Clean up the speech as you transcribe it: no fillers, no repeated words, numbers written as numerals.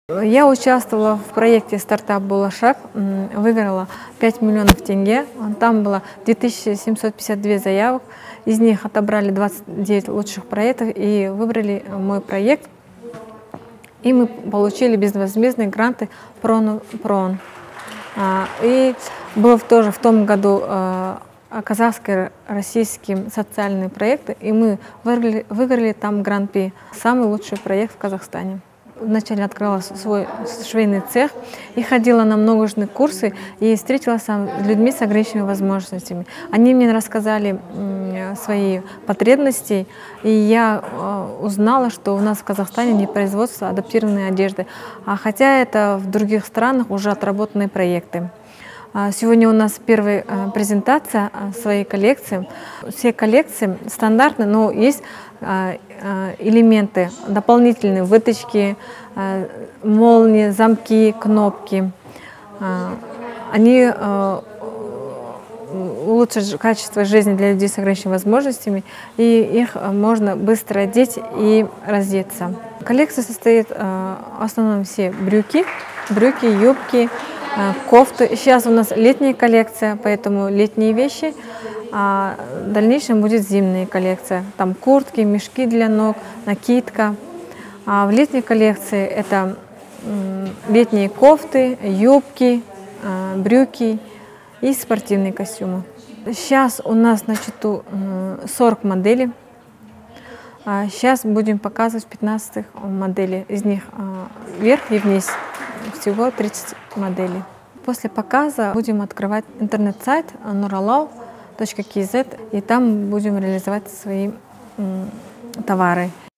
Я участвовала в проекте «Стартап Булашак», выиграла 5 миллионов тенге. Там было 2752 заявок, из них отобрали 29 лучших проектов и выбрали мой проект. И мы получили безвозмездные гранты ПРООН. И был тоже в том году казахско-российские социальные проекты, и мы выиграли там гран-при, самый лучший проект в Казахстане. Вначале открыла свой швейный цех и ходила на многожды курсы и встретилась с людьми с ограниченными возможностями. Они мне рассказали свои потребности, и я узнала, что у нас в Казахстане не производство адаптированной одежды, хотя это в других странах уже отработанные проекты. Сегодня у нас первая презентация своей коллекции. Все коллекции стандартные, но есть элементы дополнительные, выточки, молнии, замки, кнопки. Они улучшат качество жизни для людей с ограниченными возможностями, и их можно быстро одеть и раздеться. Коллекция состоит в основном все брюки, юбки, кофты. Сейчас у нас летняя коллекция, поэтому летние вещи, а в дальнейшем будет зимняя коллекция. Там куртки, мешки для ног, накидка. А в летней коллекции это летние кофты, юбки, брюки и спортивные костюмы. Сейчас у нас на счету 40 моделей. Сейчас будем показывать 15 моделей. Из них вверх и вниз. Всего 30 моделей. После показа будем открывать интернет-сайт nuralau.kz, и там будем реализовать свои товары.